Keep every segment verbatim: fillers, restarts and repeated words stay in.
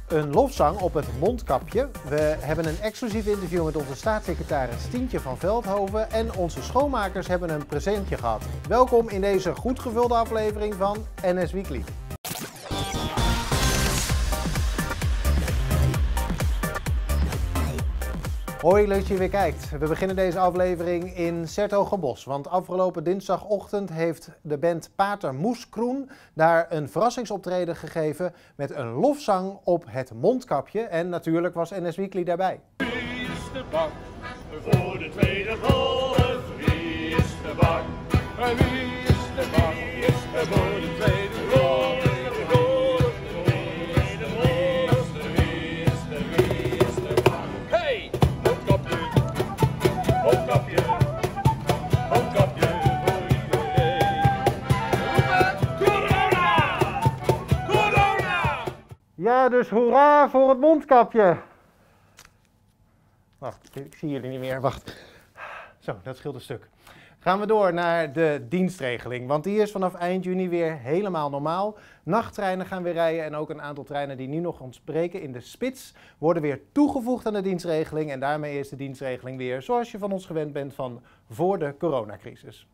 Een lofzang op het mondkapje. We hebben een exclusief interview met onze staatssecretaris Stientje van Veldhoven en onze schoonmakers hebben een presentje gehad. Welkom in deze goed gevulde aflevering van N S Weekly. Hoi, leuk dat je weer kijkt. We beginnen deze aflevering in 's-Hertogenbosch, want afgelopen dinsdagochtend heeft de band Pater Moeskroen daar een verrassingsoptreden gegeven met een lofzang op het mondkapje en natuurlijk was N S Weekly daarbij. Wie is de bak voor de tweede golf? Wie is de bak? Wie is de bak voor de tweede golf? Ja, dus hoera voor het mondkapje. Wacht, ik zie jullie niet meer. Wacht. Zo, dat scheelt een stuk. Gaan we door naar de dienstregeling, want die is vanaf eind juni weer helemaal normaal. Nachttreinen gaan weer rijden en ook een aantal treinen die nu nog ontbreken in de spits worden weer toegevoegd aan de dienstregeling. En daarmee is de dienstregeling weer zoals je van ons gewend bent van voor de coronacrisis.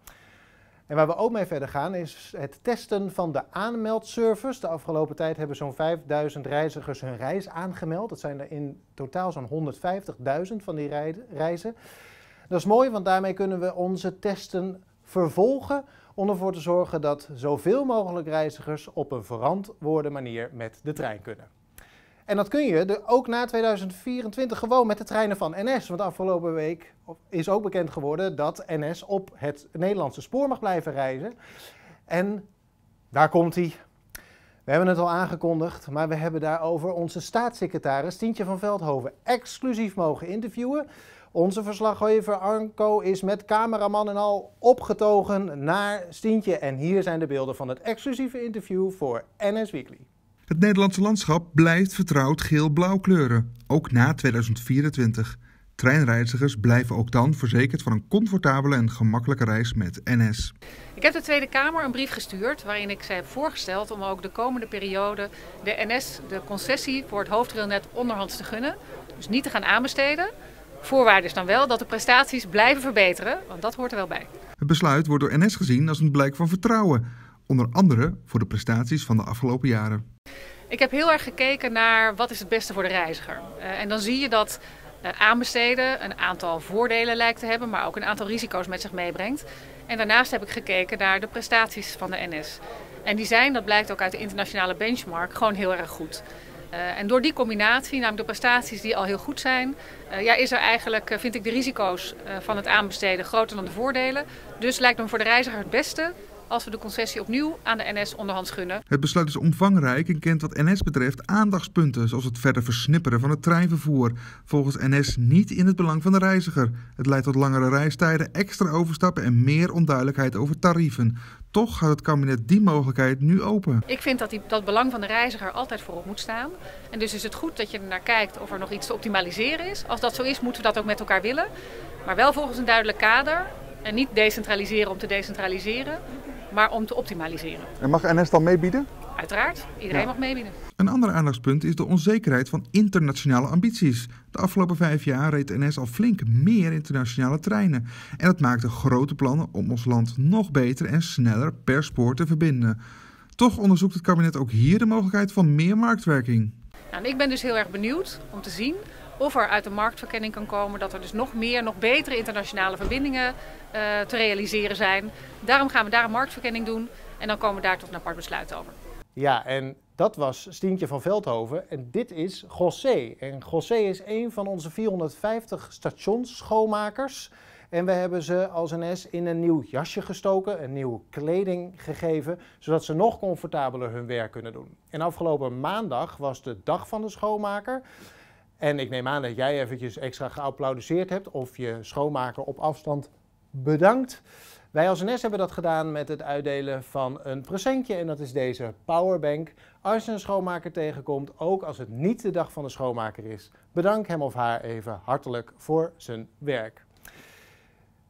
En waar we ook mee verder gaan is het testen van de aanmeldservice. De afgelopen tijd hebben zo'n vijfduizend reizigers hun reis aangemeld. Dat zijn er in totaal zo'n honderdvijftigduizend van die reizen. Dat is mooi, want daarmee kunnen we onze testen vervolgen om ervoor te zorgen dat zoveel mogelijk reizigers op een verantwoorde manier met de trein kunnen. En dat kun je de, ook na tweeduizend vierentwintig gewoon met de treinen van N S. Want afgelopen week is ook bekend geworden dat N S op het Nederlandse spoor mag blijven reizen. En daar komt hij. We hebben het al aangekondigd, maar we hebben daarover onze staatssecretaris Stientje van Veldhoven exclusief mogen interviewen. Onze verslaggever Arco is met cameraman en al opgetogen naar Stientje. En hier zijn de beelden van het exclusieve interview voor N S Weekly. Het Nederlandse landschap blijft vertrouwd geel-blauw kleuren, ook na tweeduizend vierentwintig. Treinreizigers blijven ook dan verzekerd van een comfortabele en gemakkelijke reis met N S. Ik heb de Tweede Kamer een brief gestuurd waarin ik ze heb voorgesteld om ook de komende periode de N S de concessie voor het hoofdrailnet onderhands te gunnen. Dus niet te gaan aanbesteden. Voorwaarde is dan wel dat de prestaties blijven verbeteren, want dat hoort er wel bij. Het besluit wordt door N S gezien als een blijk van vertrouwen, onder andere voor de prestaties van de afgelopen jaren. Ik heb heel erg gekeken naar wat is het beste voor de reiziger. Uh, en dan zie je dat uh, aanbesteden een aantal voordelen lijkt te hebben, maar ook een aantal risico's met zich meebrengt. En daarnaast heb ik gekeken naar de prestaties van de N S. En die zijn, dat blijkt ook uit de internationale benchmark, gewoon heel erg goed. Uh, en door die combinatie, namelijk de prestaties die al heel goed zijn, uh, ja, is er eigenlijk, uh, vind ik de risico's uh, van het aanbesteden groter dan de voordelen. Dus lijkt me voor de reiziger het beste als we de concessie opnieuw aan de N S onderhands gunnen. Het besluit is omvangrijk en kent wat N S betreft aandachtspunten, zoals het verder versnipperen van het treinvervoer. Volgens N S niet in het belang van de reiziger. Het leidt tot langere reistijden, extra overstappen en meer onduidelijkheid over tarieven. Toch houdt het kabinet die mogelijkheid nu open. Ik vind dat die, dat belang van de reiziger altijd voorop moet staan. En dus is het goed dat je er naar kijkt of er nog iets te optimaliseren is. Als dat zo is, moeten we dat ook met elkaar willen. Maar wel volgens een duidelijk kader. En niet decentraliseren om te decentraliseren, maar om te optimaliseren. En mag N S dan meebieden? Uiteraard, iedereen ja. mag meebieden. Een ander aandachtspunt is de onzekerheid van internationale ambities. De afgelopen vijf jaar reed N S al flink meer internationale treinen. En dat maakte grote plannen om ons land nog beter en sneller per spoor te verbinden. Toch onderzoekt het kabinet ook hier de mogelijkheid van meer marktwerking. Nou, ik ben dus heel erg benieuwd om te zien of er uit de marktverkenning kan komen dat er dus nog meer, nog betere internationale verbindingen uh, te realiseren zijn. Daarom gaan we daar een marktverkenning doen en dan komen we daar tot een apart besluit over. Ja, en dat was Stientje van Veldhoven en dit is José. En José is een van onze vierhonderdvijftig stationsschoonmakers. En we hebben ze als N S in een nieuw jasje gestoken, een nieuwe kleding gegeven, zodat ze nog comfortabeler hun werk kunnen doen. En afgelopen maandag was de dag van de schoonmaker. En ik neem aan dat jij eventjes extra geapplaudiseerd hebt of je schoonmaker op afstand bedankt. Wij als N S hebben dat gedaan met het uitdelen van een presentje en dat is deze powerbank. Als je een schoonmaker tegenkomt, ook als het niet de dag van de schoonmaker is, bedank hem of haar even hartelijk voor zijn werk.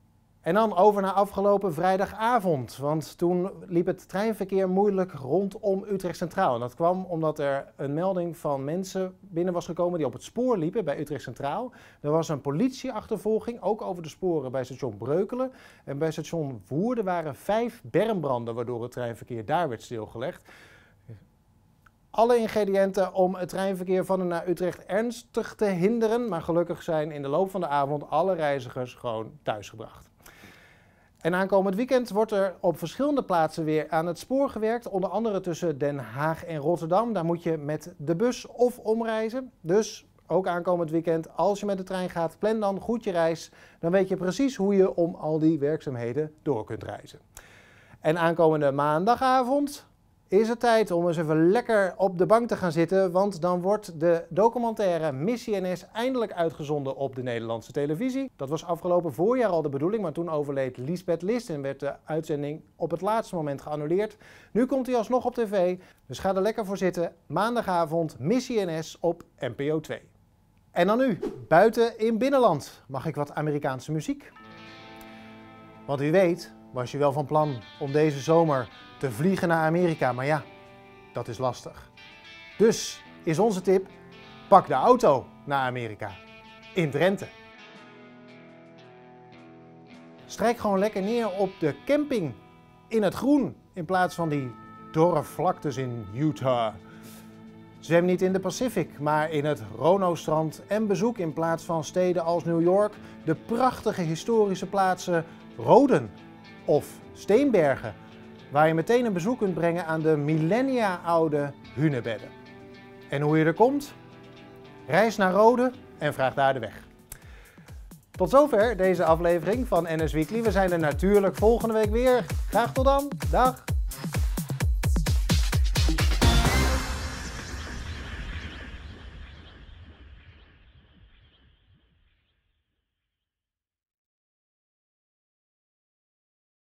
En dan over naar afgelopen vrijdagavond, want toen liep het treinverkeer moeilijk rondom Utrecht Centraal. En dat kwam omdat er een melding van mensen binnen was gekomen die op het spoor liepen bij Utrecht Centraal. Er was een politieachtervolging, ook over de sporen bij station Breukelen. En bij station Woerden waren vijf bermbranden, waardoor het treinverkeer daar werd stilgelegd. Alle ingrediënten om het treinverkeer van en naar Utrecht ernstig te hinderen, maar gelukkig zijn in de loop van de avond alle reizigers gewoon thuisgebracht. En aankomend weekend wordt er op verschillende plaatsen weer aan het spoor gewerkt, onder andere tussen Den Haag en Rotterdam. Daar moet je met de bus of omreizen. Dus ook aankomend weekend, als je met de trein gaat, plan dan goed je reis. Dan weet je precies hoe je om al die werkzaamheden door kunt reizen. En aankomende maandagavond is het tijd om eens even lekker op de bank te gaan zitten, want dan wordt de documentaire Missie N S eindelijk uitgezonden op de Nederlandse televisie. Dat was afgelopen voorjaar al de bedoeling, maar toen overleed Liesbeth List en werd de uitzending op het laatste moment geannuleerd. Nu komt hij alsnog op tv, dus ga er lekker voor zitten. Maandagavond Missie N S op N P O twee. En dan nu, buiten in binnenland. Mag ik wat Amerikaanse muziek? Want u weet, was je wel van plan om deze zomer te vliegen naar Amerika, maar ja, dat is lastig. Dus is onze tip, pak de auto naar Amerika, in Drenthe. Strijk gewoon lekker neer op de camping in het groen, in plaats van die dorre vlaktes in Utah. Zwem niet in de Pacific, maar in het Rono-strand en bezoek in plaats van steden als New York de prachtige historische plaatsen Roden of Steenbergen, waar je meteen een bezoek kunt brengen aan de millennia-oude hunebedden. En hoe je er komt? Reis naar Rode en vraag daar de weg. Tot zover deze aflevering van N S Weekly. We zijn er natuurlijk volgende week weer. Graag tot dan. Dag!